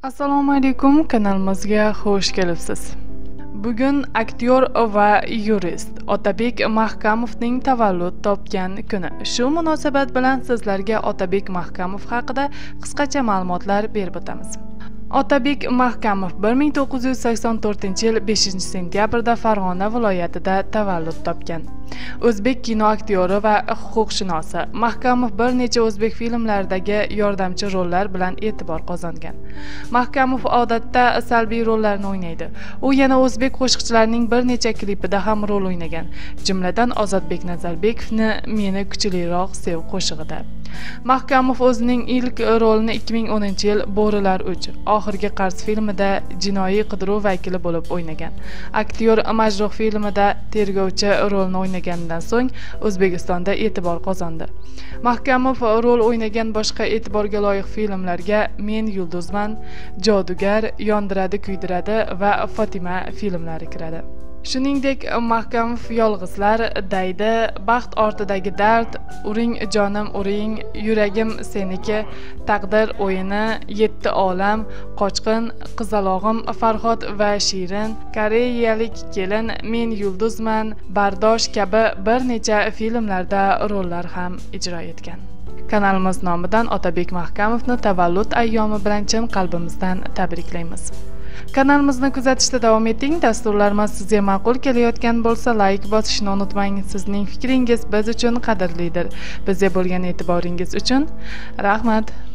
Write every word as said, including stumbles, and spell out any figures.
Assalomu alaykum, kanalimizga xush kelibsiz. Bugun aktyor va yurist Otabek Mahkamovning tavallud topgan kuni. Shu munosabat bilan sizlarga Otabek Mahkamov haqida qisqacha ma'lumotlar berib o'tamiz. Otabek Mahkamov bir ming to'qqiz yuz sakson to'rtinchi yil beshinchi sentyabrda Farg'ona viloyatida tavallud topgan. O'zbek kino aktyori va huquqshunosi. Mahkamov bir necha o'zbek filmlaridagi yordamchi rollar bilan e'tibor qozongan. Mahkamov odatda salbiy rollarni o'ynaydi. U yana o'zbek qo'shiqchilarining bir necha klipida ham rol o'ynagan, jumladan Ozodbek Nazarbekovni Meni kuchliroq sev qo'shig'ida. Mahkamov o'zining ilk rolini ikki ming o'ninchi yil Bo'rilar uch oxirgi qarz filmida jinoiy qidiruv vakili bo'lib o'ynagan. Aktyor Majruh filmida tergovchi rolini o'ynaganidan so'ng O'zbekistonda e'tibor qozondi. Mahkamov rol o'ynagan boshqa e'tiborga loyiq filmlarga Men yulduzman, Jodugar, Yondiradi kuydiradi va Fatima filmlari kiradi. Shuningdek, Mahkamov Yolg'izlar, Daydi, Baxt ortidagi dard, Uring jonim uring, Yuragim seniki, Taqdir o'yini, Yetti olam, Qochqin, Qizalog'im, Farhod va Shirin, Koreyalik kelin, Men yulduzman, Bardosh kabi bir necha filmlarda rollar ham ijro etgan. Kanalimiz nomidan Otabek Mahkamovni tavallud ayyomi bilan chin qalbimizdan tabriklaymiz. Kanalimizni kuzatishda davom eting. Dasturlarimiz sizga ma'qul kelayotgan bo'lsa, like bosishni unutmang. Sizning fikringiz biz uchun qadrlidir. Bizga bo'lgan e'tiboringiz uchun rahmat.